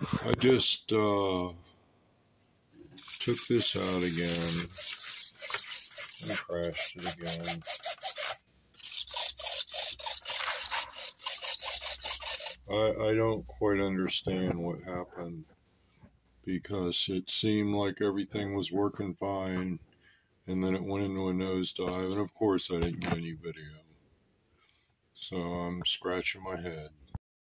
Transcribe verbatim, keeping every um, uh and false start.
I just uh, took this out again and crashed it again. I, I don't quite understand what happened, because it seemed like everything was working fine, and then it went into a nosedive, and of course I didn't get any video. So I'm scratching my head.